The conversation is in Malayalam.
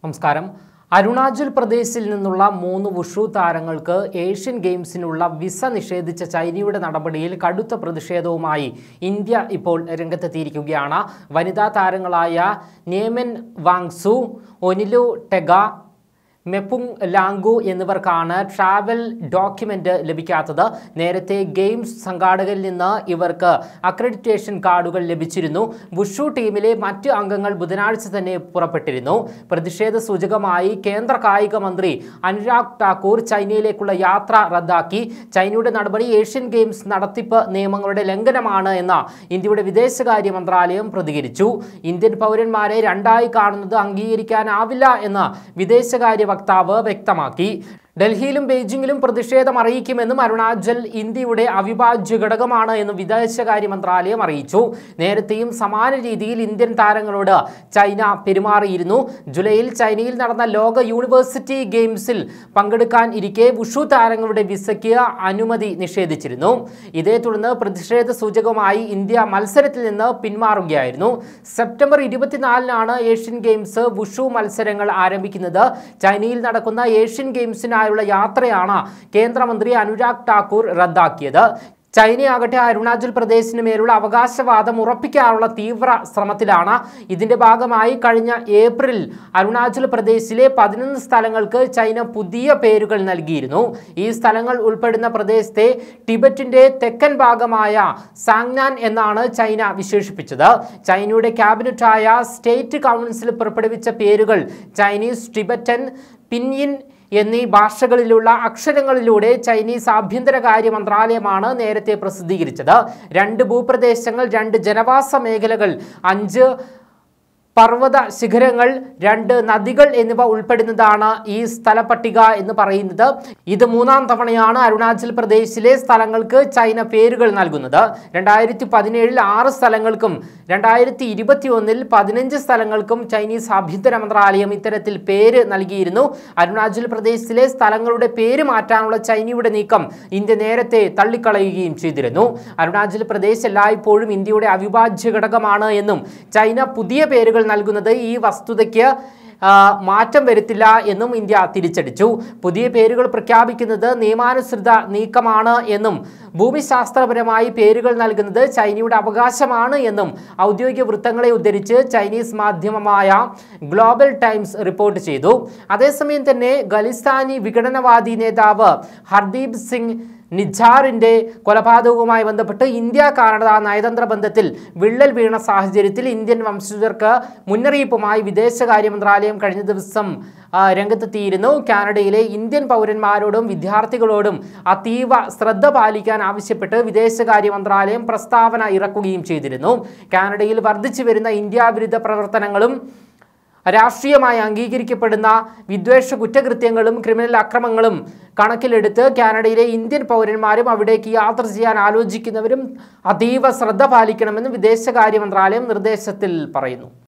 നമസ്കാരം. അരുണാചൽ പ്രദേശിൽ നിന്നുള്ള 3 വുഷു താരങ്ങൾക്ക് ഏഷ്യൻ ഗെയിംസിനുള്ള വിസ നിഷേധിച്ച ചൈനയുടെ നടപടിയിൽ കടുത്ത പ്രതിഷേധവുമായി ഇന്ത്യ ഇപ്പോൾ രംഗത്തെത്തിയിരിക്കുകയാണ്. വനിതാ താരങ്ങളായ നേമൻ വാങ്സു, ഒനിലു ടെഗ, മെപ്പുങ് ലാംഗു എന്നിവർക്കാണ് ട്രാവൽ ഡോക്യുമെന്റ് ലഭിക്കാത്തത്. നേരത്തെ ഗെയിംസ് സംഘാടകരിൽ നിന്ന് ഇവർക്ക് അക്രഡിറ്റേഷൻ കാർഡുകൾ ലഭിച്ചിരുന്നു. വുഷു ടീമിലെ മറ്റ് അംഗങ്ങൾ ബുധനാഴ്ച തന്നെ പുറപ്പെട്ടിരുന്നു. പ്രതിഷേധ സൂചകമായി കേന്ദ്ര കായിക മന്ത്രി അനുരാഗ് ഠാക്കൂർ ചൈനയിലേക്കുള്ള യാത്ര റദ്ദാക്കി. ചൈനയുടെ നടപടി ഏഷ്യൻ ഗെയിംസ് നടത്തിപ്പ് നിയമങ്ങളുടെ ലംഘനമാണ് എന്ന് ഇന്ത്യയുടെ വിദേശകാര്യ മന്ത്രാലയം പ്രതികരിച്ചു. ഇന്ത്യൻ പൗരന്മാരെ രണ്ടായി കാണുന്നത് അംഗീകരിക്കാനാവില്ല എന്ന് വിദേശകാര്യ വക്താവ് വ്യക്തമാക്കി. ഡൽഹിയിലും ബെയ്ജിംഗിലും പ്രതിഷേധം അറിയിക്കുമെന്നും അരുണാചൽ ഇന്ത്യയുടെ അവിഭാജ്യ ഘടകമാണ് എന്നും വിദേശകാര്യ മന്ത്രാലയം അറിയിച്ചു. നേരത്തെയും സമാന രീതിയിൽ ഇന്ത്യൻ താരങ്ങളോട് ചൈന പെരുമാറിയിരുന്നു. ജൂലൈയിൽ ചൈനയിൽ നടന്ന ലോക യൂണിവേഴ്സിറ്റി ഗെയിംസിൽ പങ്കെടുക്കാൻ ഇരിക്കെ വുഷു താരങ്ങളുടെ വിസയ്ക്ക് അനുമതി നിഷേധിച്ചിരുന്നു. ഇതേ തുടർന്ന് പ്രതിഷേധ സൂചകമായി ഇന്ത്യ മത്സരത്തിൽ നിന്ന് പിന്മാറുകയായിരുന്നു. സെപ്റ്റംബർ 24-നാണ് ഏഷ്യൻ ഗെയിംസ് വുഷു മത്സരങ്ങൾ ആരംഭിക്കുന്നത്. ചൈനയിൽ നടക്കുന്ന ഏഷ്യൻ ഗെയിംസിനായുള്ള യാത്രയാണ് കേന്ദ്രമന്ത്രി അനുരാഗ് ഠാക്കൂർ റദ്ദാക്കിയത്. ചൈനയാകട്ടെ അരുണാചൽ പ്രദേശിന് മേലുള്ള അവകാശവാദം ഉറപ്പിക്കാനുള്ള തീവ്ര ശ്രമത്തിലാണ്. ഇതിന്റെ ഭാഗമായി കഴിഞ്ഞ ഏപ്രിൽ അരുണാചൽ പ്രദേശിലെ 11 സ്ഥലങ്ങൾക്ക് ചൈന പുതിയ പേരുകൾ നൽകിയിരുന്നു. ഈ സ്ഥലങ്ങൾ ഉൾപ്പെടുന്ന പ്രദേശത്തെ ടിബറ്റിന്റെ തെക്കൻ ഭാഗമായ സാങ്നാൻ എന്നാണ് ചൈന വിശേഷിപ്പിച്ചത്. ചൈനയുടെ ക്യാബിനറ്റായ സ്റ്റേറ്റ് കൗൺസിൽ പുറപ്പെടുവിച്ച പേരുകൾ ചൈനീസ്, ടിബറ്റൻ, പിൻയിൻ എന്നീ ഭാഷകളിലുള്ള അക്ഷരങ്ങളിലൂടെ ചൈനീസ് ആഭ്യന്തരകാര്യ മന്ത്രാലയമാണ് നേരത്തെ പ്രസിദ്ധീകരിച്ചത്. 2 ഭൂപ്രദേശങ്ങൾ, 2 ജനവാസ മേഖലകൾ, 5 പർവ്വത ശിഖരങ്ങൾ, 2 നദികൾ എന്നിവ ഉൾപ്പെടുന്നതാണ് ഈ സ്ഥലപട്ടിക എന്ന് പറയുന്നത്. ഇത് 3-ാം തവണയാണ് അരുണാചൽ പ്രദേശിലെ സ്ഥലങ്ങൾക്ക് ചൈന പേരുകൾ നൽകുന്നത്. 2017-ൽ 6 സ്ഥലങ്ങൾക്കും 2021-ൽ 15 സ്ഥലങ്ങൾക്കും ചൈനീസ് ആഭ്യന്തര മന്ത്രാലയം ഇത്തരത്തിൽ പേര് നൽകിയിരുന്നു. അരുണാചൽ പ്രദേശിലെ സ്ഥലങ്ങളുടെ പേര് മാറ്റാനുള്ള ചൈനയുടെ നീക്കം ഇന്ത്യ നേരത്തെ തള്ളിക്കളയുകയും ചെയ്തിരുന്നു. അരുണാചൽ പ്രദേശ് എല്ലായ്പ്പോഴും ഇന്ത്യയുടെ അവിഭാജ്യ ഘടകമാണ് എന്നും ചൈന പുതിയ പേരുകൾ നൽകുന്നത് ഈ വസ്തുതയ്ക്ക് മാറ്റം വരുത്തില്ല എന്നും ഇന്ത്യ തിരിച്ചടിച്ചു. പുതിയ പേരുകൾ പ്രഖ്യാപിക്കുന്നത് നിയമാനുസൃത നീക്കമാണ് എന്നും ഭൂമിശാസ്ത്രപരമായി പേരുകൾ നൽകുന്നത് ചൈനയുടെ അവകാശമാണ് എന്നും ഔദ്യോഗിക വൃത്തങ്ങളെ ഉദ്ധരിച്ച് ചൈനീസ് മാധ്യമമായ ഗ്ലോബൽ ടൈംസ് റിപ്പോർട്ട് ചെയ്തു. അതേസമയം തന്നെ ഖലിസ്ഥാനി വിഘടനവാദി നേതാവ് ഹർദീപ് സിംഗ് നിജാറിന്റെ കൊലപാതകവുമായി ബന്ധപ്പെട്ട് ഇന്ത്യ കാനഡ നയതന്ത്ര ബന്ധത്തിൽ വിള്ളൽ വീണ സാഹചര്യത്തിൽ ഇന്ത്യൻ വംശജർക്ക് മുന്നറിയിപ്പുമായി വിദേശകാര്യ മന്ത്രാലയം കഴിഞ്ഞ ദിവസം രംഗത്തെത്തിയിരുന്നു. കാനഡയിലെ ഇന്ത്യൻ പൗരന്മാരോടും വിദ്യാർത്ഥികളോടും അതീവ ശ്രദ്ധ പാലിക്കാൻ ആവശ്യപ്പെട്ട് വിദേശകാര്യ മന്ത്രാലയം പ്രസ്താവന ഇറക്കുകയും ചെയ്തിരുന്നു. കാനഡയിൽ വർദ്ധിച്ചു വരുന്ന ഇന്ത്യ വിരുദ്ധ പ്രവർത്തനങ്ങളും രാഷ്ട്രീയമായി അംഗീകരിക്കപ്പെടുന്ന വിദ്വേഷ കുറ്റകൃത്യങ്ങളും ക്രിമിനൽ അക്രമങ്ങളും കണക്കിലെടുത്ത് കാനഡയിലെ ഇന്ത്യൻ പൗരന്മാരും അവിടേക്ക് യാത്ര ചെയ്യാൻ ആലോചിക്കുന്നവരും അതീവ ശ്രദ്ധ പാലിക്കണമെന്ന് വിദേശകാര്യ മന്ത്രാലയം നിർദ്ദേശത്തിൽ പറയുന്നു.